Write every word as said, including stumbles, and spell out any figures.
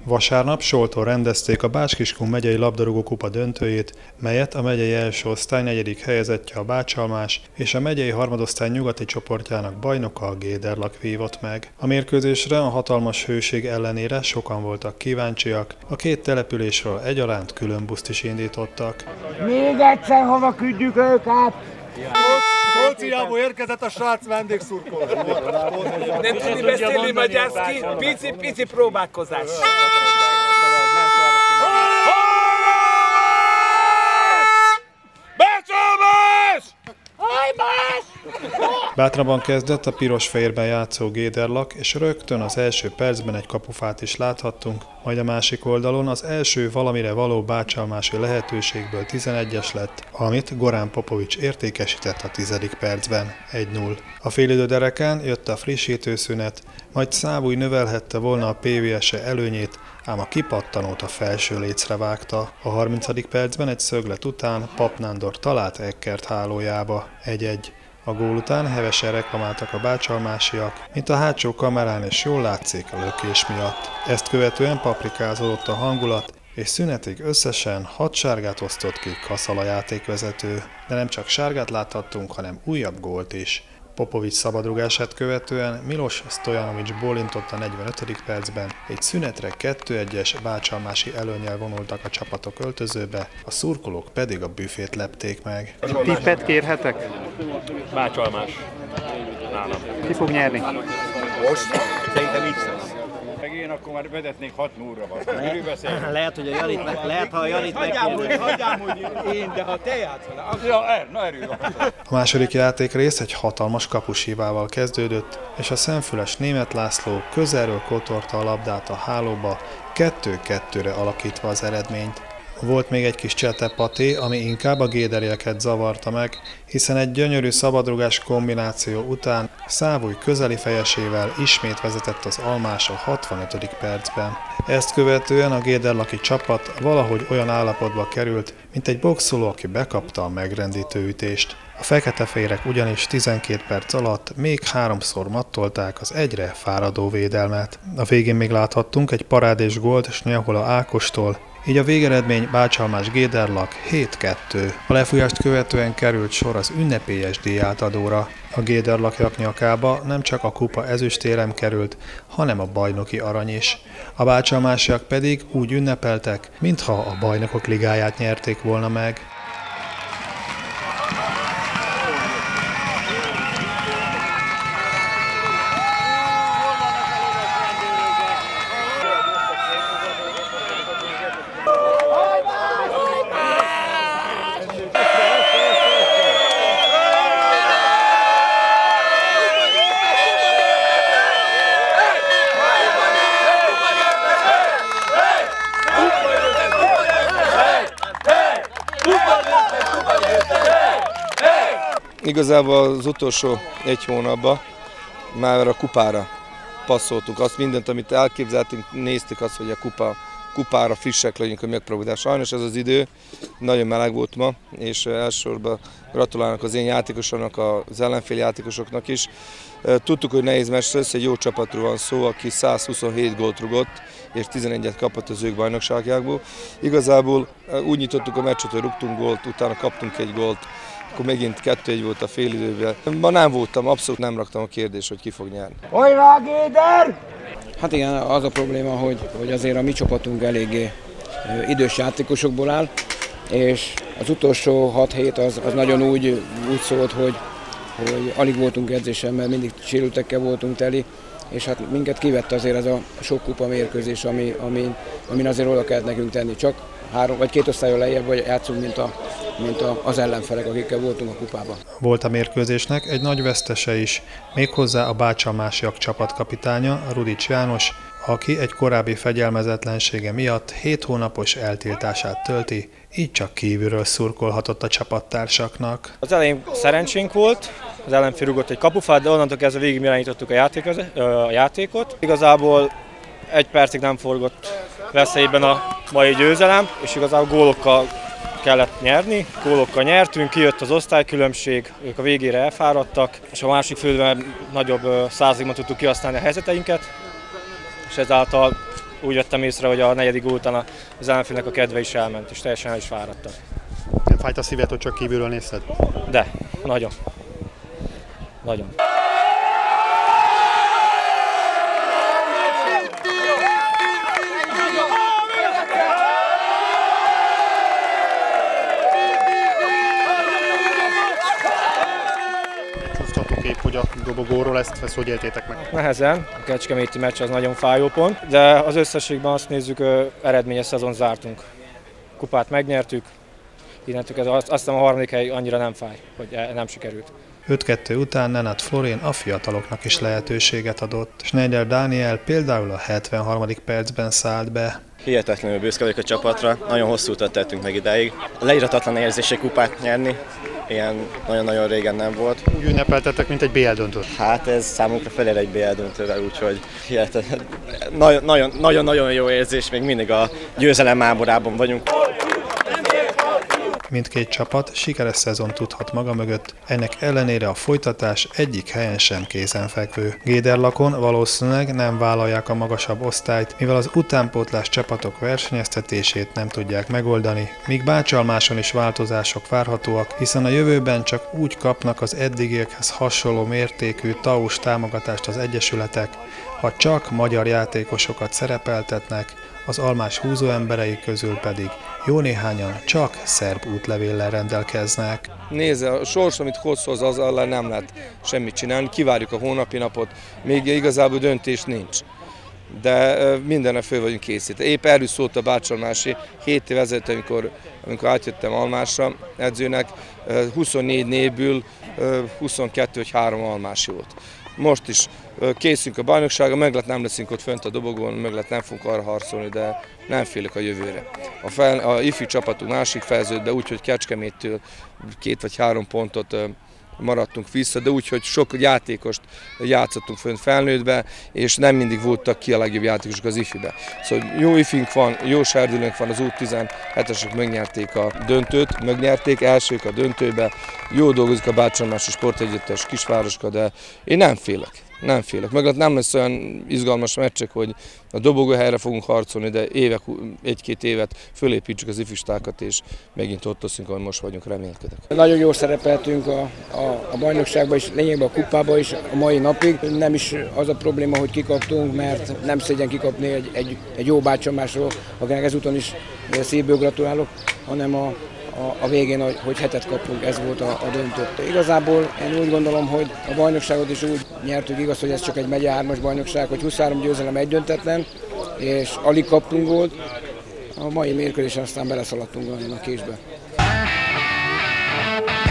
Vasárnap Soltól rendezték a Bács-Kiskun megyei labdarúgókupa döntőjét, melyet a megyei első osztály negyedik helyezettje a Bácsalmás és a megyei harmadosztály nyugati csoportjának bajnoka a Géderlak vívott meg. A mérkőzésre a hatalmas hőség ellenére sokan voltak kíváncsiak, a két településről egyaránt külön buszt is indítottak. Még egyszer hova küldjük őket! Skóciából érkezett a srác vendégszurkoló. Nem tudni beszélni magyarszki, pici-pici próbálkozás. Bátrabban kezdett a piros-fehérben játszó Géderlak, és rögtön az első percben egy kapufát is láthattunk, majd a másik oldalon az első valamire való bácsalmási lehetőségből tizenegyes lett, amit Gorán Popovics értékesített a tizedik percben, egy null. A félidő dereken jött a frissítőszünet, majd Szávúj növelhette volna a pé vé es-e előnyét, ám a kipattanót a felső lécre vágta. A harmincadik percben egy szöglet után Pap Nándor talált Eckert hálójába, egy egy. A gól után hevesen reklamáltak a bácsalmásiak, mint a hátsó kamerán is jól látszik a lökés miatt. Ezt követően paprikázódott a hangulat, és szünetig összesen hat sárgát osztott ki Kaszala játékvezető. De nem csak sárgát láthattunk, hanem újabb gólt is. Popovics szabadrugását követően Milos Stojanovics bólintott a negyvenötödik percben, egy szünetre kettő egyes bácsalmási előnnyel vonultak a csapatok öltözőbe, a szurkolók pedig a büfét lepték meg. Tippet kérhetek? Bácsalmás. Nálam. Ki fog nyerni? Most? Szerintem így lesz. Meg én akkor már vezetnék hat nullra van. Le, lehet, hogy a Janit, lehet, ha a Janit megkérdez. Hagyjám, hogy én, de ha te játszol. Ja, er, na erő van. A második játékrész egy hatalmas kapushibával kezdődött, és a szemfüles Németh László közelről kotorta a labdát a hálóba, kettő kettőre alakítva az eredményt. Volt még egy kis csetepaté, ami inkább a géderieket zavarta meg, hiszen egy gyönyörű szabadrugás kombináció után Szávúj közeli fejesével ismét vezetett az Almás a hatvanötödik percben. Ezt követően a géderlaki csapat valahogy olyan állapotba került, mint egy boxoló, aki bekapta a megrendítő ütést. A feketefehérek ugyanis tizenkét perc alatt még háromszor mattolták az egyre fáradó védelmet. A végén még láthattunk egy parádés gólt Snyehola Ákostól, így a végeredmény Bácsalmás Géderlak hét kettő. A lefújást követően került sor az ünnepélyes díjátadóra. A géderlakiak nyakába nem csak a kupa ezüstérem került, hanem a bajnoki arany is. A bácsalmásiak pedig úgy ünnepeltek, mintha a bajnokok ligáját nyerték volna meg. Igazából az utolsó egy hónapban már a kupára passzoltuk azt mindent, amit elképzeltünk, néztük azt, hogy a kupa, kupára frissek legyünk, hogy megpróbáljuk. Sajnos ez az idő, nagyon meleg volt ma, és elsősorban gratulálnak az én játékosoknak, az ellenfél játékosoknak is. Tudtuk, hogy nehéz meccs lesz, egy jó csapatról van szó, aki százhuszonhét gólt rugott, és tizenegyet kapott az ők bajnokságjából. Igazából úgy nyitottuk a meccset, hogy rúgtunk gólt, utána kaptunk egy gólt, akkor megint kettő egy volt a félidőben. Ma nem voltam, abszolút nem raktam a kérdést, hogy ki fog nyerni. Hajrá, Géder! Hát igen, az a probléma, hogy, hogy azért a mi csapatunk eléggé idős játékosokból áll, és az utolsó hat hét az, az nagyon úgy, úgy szólt, hogy, hogy alig voltunk edzésen, mert mindig sérültekkel voltunk teli, és hát minket kivette azért ez a sok kupa mérkőzés, ami, ami, amin azért oda kellett nekünk tenni. Csak három vagy két osztályon lejjebb vagy játszunk, mint, a, mint a, az ellenfelek, akikkel voltunk a kupában. Volt a mérkőzésnek egy nagy vesztese is, méghozzá a bácsalmásiak csapatkapitánya, Rudics János, aki egy korábbi fegyelmezetlensége miatt hét hónapos eltiltását tölti, így csak kívülről szurkolhatott a csapattársaknak. Az elején szerencsénk volt, az ellenfél rúgott egy kapufát, de onnantól kezdve végig irányítottuk a, a játékot. Igazából egy percig nem forgott veszélyben a mai győzelem, és igazából gólokkal kellett nyerni. Gólokkal nyertünk, kijött az osztálykülönbség, ők a végére elfáradtak, és a másik félben nagyobb százalékban tudtuk kihasználni a helyzeteinket, és ezáltal úgy vettem észre, hogy a negyedik gól után az ellenfélnek a kedve is elment, és teljesen el is fáradtak. Nem fájt a szíved, hogy csak kívülről nézted? De, nagyon. Nagyon. Kép, hogy a dobogóról ezt, ezt hogy éltétek meg? Nehezen, a kecskeméti meccs az nagyon fájó pont, de az összességben azt nézzük, eredményes szezon zártunk. Kupát megnyertük, innentől kezdve azt hiszem a harmadik hely annyira nem fáj, hogy nem sikerült. öt kettő után Nenad Florén a fiataloknak is lehetőséget adott. Schneider Dániel például a hetvenharmadik percben szállt be. Hihetetlenül büszke vagyok a csapatra, nagyon hosszú utat tettünk meg idáig. Leíratatlan érzés egy kupát nyerni, ilyen nagyon-nagyon régen nem volt. Úgy ünnepeltettek, mint egy bé el döntőt. Hát ez számunkra felér egy bé el döntővel, úgyhogy nagyon-nagyon jó érzés, még mindig a győzelem áborában vagyunk. Mindkét csapat sikeres szezon tudhat maga mögött, ennek ellenére a folytatás egyik helyen sem kézenfekvő. Géderlakon valószínűleg nem vállalják a magasabb osztályt, mivel az utánpótlás csapatok versenyeztetését nem tudják megoldani, míg Bácsalmáson is változások várhatóak, hiszen a jövőben csak úgy kapnak az eddigiekhez hasonló mértékű té á u-s támogatást az egyesületek, ha csak magyar játékosokat szerepeltetnek, az Almás húzó emberei közül pedig jó néhányan csak szerb útlevéllel rendelkeznek. Nézze, a sors, amit hozhoz, az ellen nem lehet semmit csinálni, kivárjuk a hónapi napot, még igazából döntés nincs. De mindenre föl vagyunk készítve. Épp erről szólt a Bácsalmási hét év ezelőtt, amikor, amikor átjöttem Almásra edzőnek, huszonnégy névből huszonkettő vagy három almási volt. Most is készünk a bajnokságra, meg lehet nem leszünk ott fönt a dobogón, meg lehet nem fogunk arra harcolni, de nem félek a jövőre. A, fel, a ifjú csapatunk másik fejeződött be úgy, hogy Kecskeméttől két vagy három pontot maradtunk vissza, de úgy, hogy sok játékost játszottunk fönt felnőttbe, és nem mindig voltak ki a legjobb játékosok az ifibe. Szóval jó ifink van, jó serdülőnk van, az U tizenhetesek megnyerték a döntőt, megnyerték, elsők a döntőbe, jó dolgozik a Bácsalmási Sportegyüttes kisvároska, de én nem félek. Nem félek. Meg nem lesz olyan izgalmas meccsek, hogy a dobogóhelyre fogunk harcolni, de évek, egy-két évet fölépítsük az ifistákat, és megint ott leszünk, ahol most vagyunk, remélkedek. Nagyon jól szerepeltünk a, a, a bajnokságban és lényegben a kupában is a mai napig. Nem is az a probléma, hogy kikaptunk, mert nem szégyen kikapni egy, egy, egy jó Bácsalmásról, akinek ezúton is szívből gratulálok, hanem a A, a végén, hogy, hogy hetet kapunk, ez volt a, a döntő. Igazából én úgy gondolom, hogy a bajnokságot is úgy nyertük, igaz, hogy ez csak egy megye hármas bajnokság, hogy huszonhárom győzelem egy döntetlen, és alig kaptunk gólt. A mai mérkőzésen aztán beleszaladtunk a késbe.